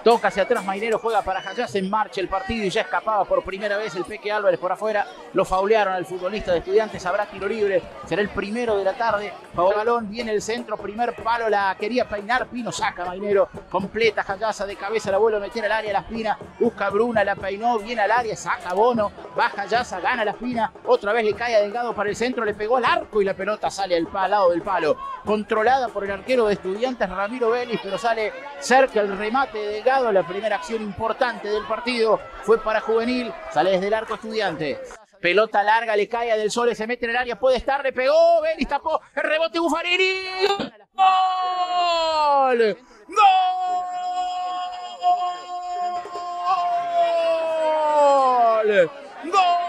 Toca hacia atrás Mainero, juega para Jayas, en marcha el partido y ya escapaba por primera vez el Peque Álvarez por afuera. Lo faulearon al futbolista de Estudiantes, habrá tiro libre, será el primero de la tarde. Balón, viene el centro, primer palo, la quería peinar Pino, saca Mainero, completa Jayasa de cabeza, la vuelve a meter al área, la Espina, busca Bruna, la peinó, viene al área, saca Bono, baja Jayasa, gana la Espina, otra vez le cae a Delgado para el centro, le pegó al arco y la pelota sale al lado del palo. Controlada por el arquero de Estudiantes, Ramiro Vélez, pero sale cerca el remate de Delgado. La primera acción importante del partido fue para Juvenil, sale desde el arco Estudiantes. Pelota larga, le cae a Del Sole, se mete en el área, puede estar, le pegó, Vélez tapó, el rebote Buffarini. ¡Gol! ¡Gol! ¡Gol!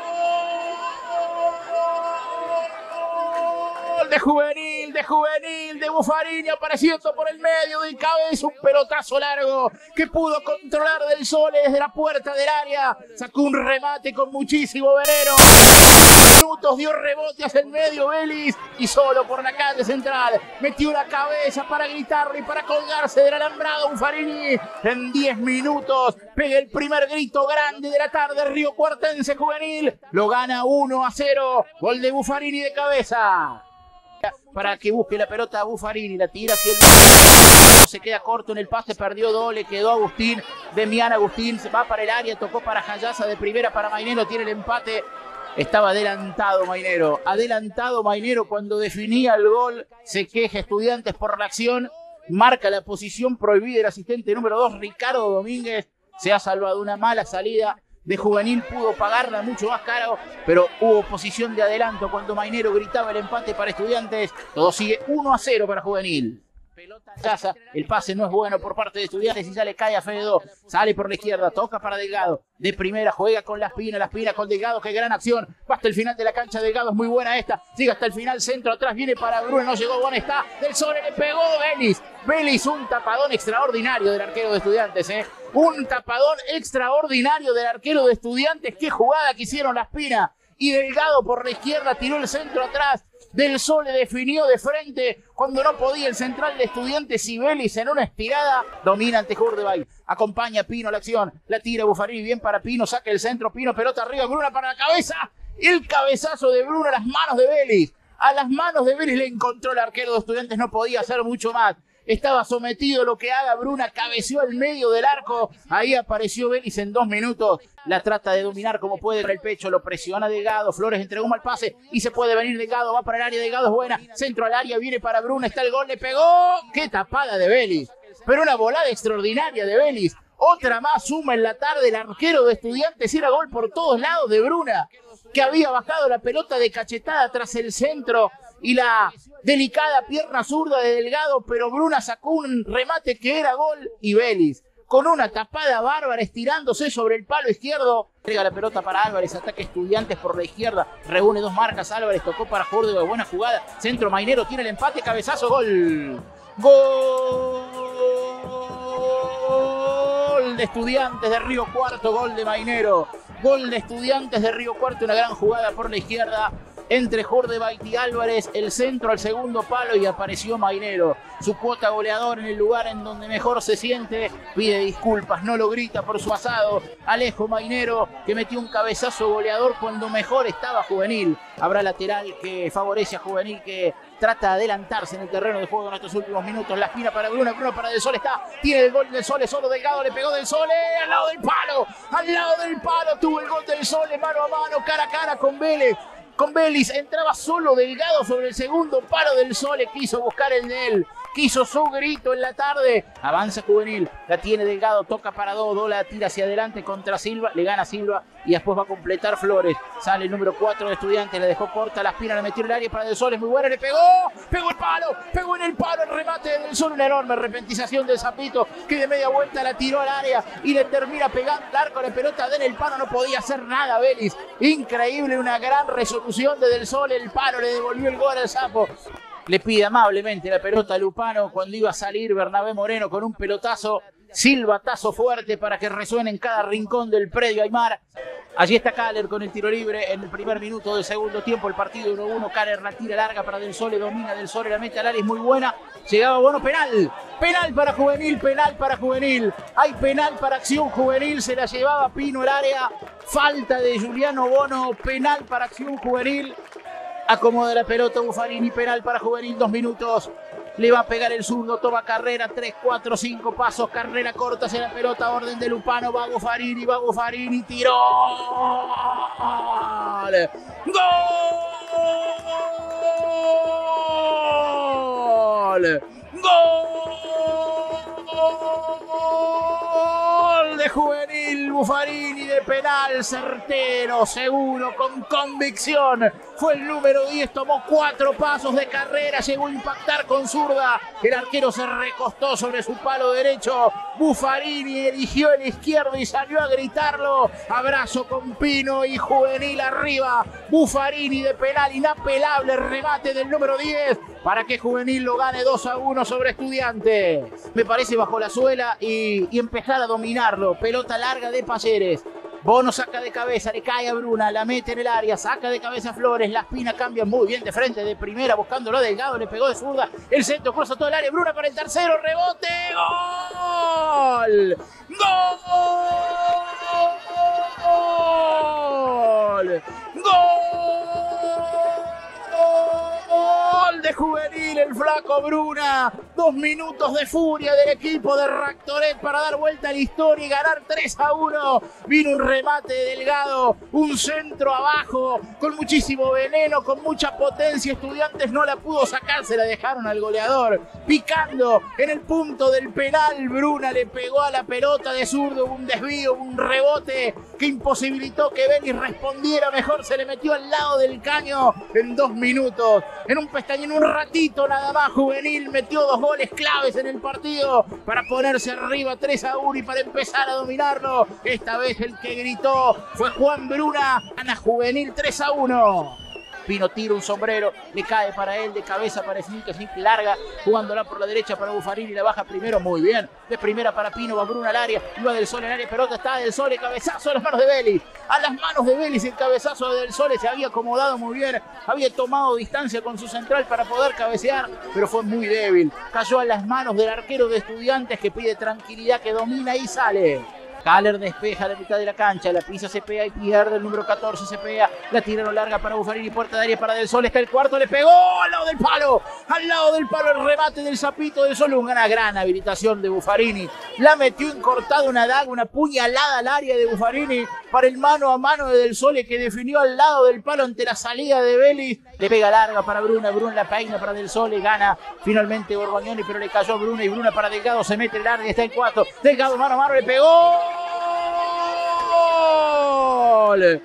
De Buffarini, apareciendo por el medio de cabeza, un pelotazo largo que pudo controlar Del Sole desde la puerta del área, sacó un remate con muchísimo veneno, minutos dio rebote hacia el medio Vélez y solo por la calle central metió la cabeza para gritarle y para colgarse del alambrado. Buffarini en 10 minutos pega el primer grito grande de la tarde. Río Cuartense Juvenil lo gana 1-0, gol de Buffarini de cabeza. Para que busque la pelota a Buffarini, la tira hacia el medio, se queda corto en el pase, perdió doble, quedó Agustín, Demián Agustín, se va para el área, tocó para Jayasa, de primera para Mainero, tiene el empate. Estaba adelantado Mainero cuando definía el gol, se queja Estudiantes por la acción, marca la posición prohibida el asistente número 2, Ricardo Domínguez, se ha salvado una mala salida de Juvenil, pudo pagarla mucho más caro, pero hubo posición de adelanto cuando Mainero gritaba el empate para Estudiantes. Todo sigue 1-0 para Juvenil. Pelota Jayasa, el pase no es bueno por parte de Estudiantes y ya le cae a Fedo, sale por la izquierda, toca para Delgado, de primera juega con la Espina con Delgado, qué gran acción, va hasta el final de la cancha, Delgado es muy buena esta, sigue hasta el final, centro atrás, viene para Bruno, no llegó, bueno está, Del Sole le pegó Vélez, un tapadón extraordinario del arquero de Estudiantes, un tapadón extraordinario del arquero de Estudiantes, qué jugada que hicieron la Espina, y Delgado por la izquierda tiró el centro atrás, Del Sole definió de frente cuando no podía el central de Estudiantes y Vélez en una estirada domina ante Hurdebay. Acompaña Pino la acción, la tira Buffarini, bien para Pino, saca el centro, Pino, pelota arriba, Bruna para la cabeza, el cabezazo de Bruno a las manos de Vélez. A las manos de Vélez le encontró el arquero de Estudiantes, no podía hacer mucho más. Estaba sometido, lo que haga Bruna, cabeció al medio del arco, ahí apareció Vélez en 2 minutos, la trata de dominar como puede por el pecho, lo presiona Delgado, Flores entregó un mal pase y se puede venir Delgado, va para el área, Delgado es buena, centro al área, viene para Bruna, está el gol, le pegó, qué tapada de Vélez, pero una volada extraordinaria de Vélez, otra más suma en la tarde el arquero de Estudiantes, era gol por todos lados de Bruna, que había bajado la pelota de cachetada tras el centro y la delicada pierna zurda de Delgado, pero Bruna sacó un remate que era gol y Vélez, con una tapada bárbara, estirándose sobre el palo izquierdo, entrega la pelota para Álvarez, ataque Estudiantes por la izquierda, reúne 2 marcas, Álvarez tocó para Córdoba, buena jugada, centro Mainero, tiene el empate, cabezazo, gol. Gol de Estudiantes de Río Cuarto, gol de Mainero, gol de Estudiantes de Río Cuarto, una gran jugada por la izquierda, entre Hurdebay y Álvarez, el centro al segundo palo y apareció Mainero, su cuota goleador en el lugar en donde mejor se siente, pide disculpas, no lo grita por su pasado, Alejo Mainero que metió un cabezazo goleador cuando mejor estaba Juvenil, habrá lateral que favorece a Juvenil que trata de adelantarse en el terreno de juego en estos últimos minutos, la Espina para Bruno para Del Sole, tiene el gol del Sole, solo Delgado le pegó Del Sole, al lado del palo, tuvo el gol del Sole, mano a mano, cara a cara con Vélez, entraba solo Delgado sobre el segundo palo del Sole, quiso buscar el de él, quiso su grito en la tarde, avanza Juvenil, la tiene Delgado, toca para Dodo, la tira hacia adelante contra Silva, le gana Silva y después va a completar Flores, sale el número 4 de Estudiantes, le dejó corta, la Espina, le metió el área para Del Sole, es muy buena, le pegó en el palo el remate de Del Sole, una enorme repentización del Zapito que de media vuelta la tiró al área y le termina pegando al arco, la pelota de en el palo, no podía hacer nada Vélez, increíble, una gran resolución de Del Sole, el palo le devolvió el gol al Sapo. Le pide amablemente la pelota a Lupano cuando iba a salir Bernabé Moreno con un pelotazo, silbatazo fuerte para que resuene en cada rincón del predio Aymar. Allí está Kaller con el tiro libre en el primer minuto del segundo tiempo, el partido 1-1, Kaller la tira larga para Del Sole, domina Del Sole, la mete al área, es muy buena, Llegaba Bono, penal. Penal para Juvenil, penal para Juvenil. Hay penal para Acción Juvenil, se la llevaba Pino el área. Falta de Juliano Bono, penal para Acción Juvenil. Acomoda la pelota Buffarini, penal para Juvenil, 2 minutos. Le va a pegar el zurdo, toma carrera, 3, 4, 5 pasos, carrera corta hacia la pelota, orden de Lupano, va Buffarini, tiró. ¡Gol! ¡Gol de Juvenil! Buffarini de penal, certero, seguro, con convicción. Fue el número 10, tomó 4 pasos de carrera, llegó a impactar con zurda. El arquero se recostó sobre su palo derecho. Buffarini eligió el izquierdo y salió a gritarlo. Abrazo con Pino y Juvenil arriba. Buffarini de penal, inapelable remate del número 10 para que Juvenil lo gane 2-1 sobre Estudiantes. Me parece bajo la suela y empezar a dominarlo. Pelota larga de Talleres. Bono saca de cabeza, le cae a Bruna, la mete en el área, saca de cabeza a Flores, la espina cambia muy bien de frente, de primera, buscándolo Delgado, le pegó de zurda, el centro cruza todo el área, Bruna para el tercero, rebote, ¡gol! ¡Gol! ¡Gol de Juvenil, el flaco Bruna! 2 minutos de furia del equipo de Rectoret para dar vuelta a la historia y ganar 3-1. Vino un remate Delgado, un centro abajo, con muchísimo veneno, con mucha potencia. Estudiantes no la pudo sacar, se la dejaron al goleador. Picando en el punto del penal, Bruna le pegó a la pelota de zurdo, un desvío, un rebote que imposibilitó que Vélez respondiera mejor. Se le metió al lado del caño en 2 minutos. En un pestañeo, en un ratito nada más, Juvenil metió 2 goles claves en el partido para ponerse arriba 3-1 y para empezar a dominarlo. Esta vez el que gritó fue Juan Bruna. Gana Juvenil 3-1. Pino tira un sombrero, le cae para él, de cabeza para Snick, larga, jugándola por la derecha para Buffarini, la baja primero, muy bien, de primera para Pino, va Bruna al área, iba Del Sole en área, pelota está Del Sole, cabezazo a las manos de Vélez, el cabezazo de Del Sole se había acomodado muy bien, había tomado distancia con su central para poder cabecear, pero fue muy débil, cayó a las manos del arquero de Estudiantes que pide tranquilidad, que domina y sale. Caller despeja la mitad de la cancha, la pisa Cepea y pierde el número 14, Cepea, la tiraron larga para Buffarini, puerta de área para Del Sol, está el cuarto, le pegó al lado del palo el remate del Zapito Del Sol, una gran habilitación de Buffarini, la metió encortada una daga, una puñalada al área de Buffarini para el mano a mano de Del Sol que definió al lado del palo ante la salida de Vélez, le pega larga para Bruna, Bruna la peina para Del Sol, gana finalmente Borgognoni, pero le cayó Bruna y Bruna para Delgado, se mete el área, está el cuarto, Delgado mano a mano, le pegó. ¡Gol!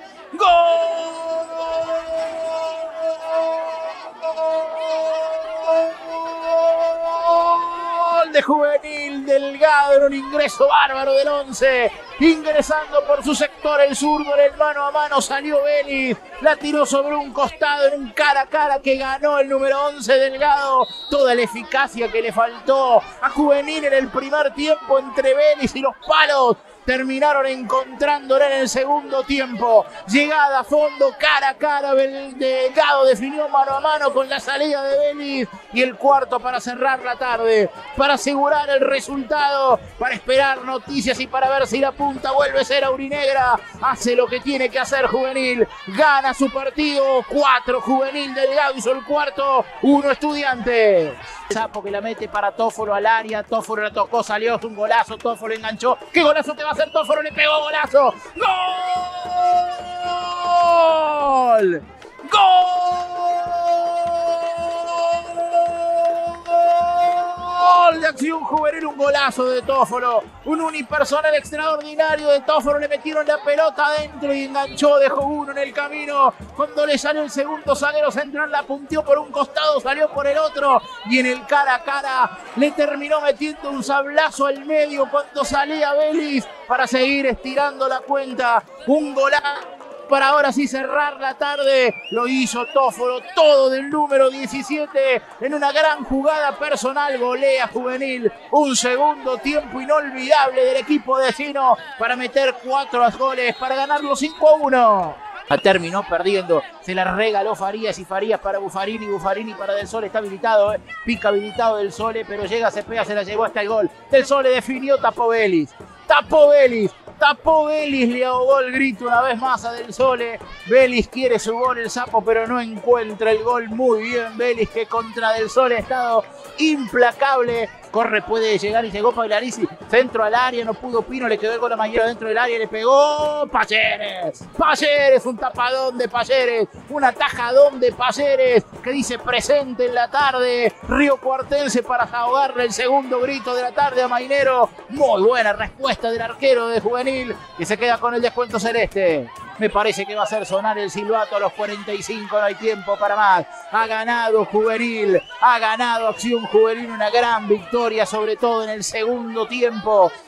¡Gol de Juvenil! Delgado en un ingreso bárbaro del 11. Ingresando por su sector el zurdo en el mano a mano salió Vélez. La tiró sobre un costado en un cara a cara que ganó el número 11 Delgado. Toda la eficacia que le faltó a Juvenil en el primer tiempo entre Vélez y los palos. Terminaron encontrándola en el segundo tiempo. Llegada a fondo, cara a cara. Delgado definió mano a mano con la salida de Vélez. Y el cuarto para cerrar la tarde. Para asegurar el resultado. Para esperar noticias y para ver si la punta vuelve a ser aurinegra. Hace lo que tiene que hacer Juvenil. Gana su partido. 4 Juvenil. Delgado hizo el cuarto. 1 Estudiantes. Sapo que la mete para Tófolo al área. Tófolo la tocó, salió, es un golazo. Tófolo enganchó. ¿Qué golazo te va a hacer Tófolo? Le pegó golazo. ¡Gol! ¡Gol de Acción Juvenil! Un golazo de Tófolo. Un unipersonal extraordinario de Tófolo. Le metieron la pelota adentro y enganchó. Dejó uno en el camino. Cuando le salió el segundo zaguero central, la punteó por un costado, salió por el otro. Y en el cara a cara le terminó metiendo un sablazo al medio cuando salía Vélez para seguir estirando la cuenta. Un golazo para ahora sí cerrar la tarde. Lo hizo Tófolo, todo del número 17 en una gran jugada personal. Golea Juvenil. Un segundo tiempo inolvidable del equipo vecino para meter 4 goles, para ganarlo 5-1. Terminó perdiendo, se la regaló Farías y Farías para Buffarini, Buffarini para Del Sole, está habilitado, pica habilitado Del Sole, pero llega, se pega, se la llevó hasta el gol. Del Sole definió, tapó Vélez, le ahogó el grito una vez más a Del Sole. Vélez quiere su gol el Sapo, pero no encuentra el gol. Muy bien Vélez, que contra Del Sole ha estado implacable. Corre, puede llegar y llegó Pagliarisi. Centro al área, no pudo Pino, le quedó el gol a Mañero dentro del área, le pegó Payeres. Payeres, un tapadón de Payeres, un atajadón de Payeres, que dice presente en la tarde. Río Cuartense para ahogarle el segundo grito de la tarde a Mainero. Muy buena respuesta del arquero de Juvenil, que se queda con el descuento celeste. Me parece que va a hacer sonar el silbato a los 45, no hay tiempo para más. Ha ganado Juvenil, ha ganado Acción Juvenil, una gran victoria, sobre todo en el segundo tiempo.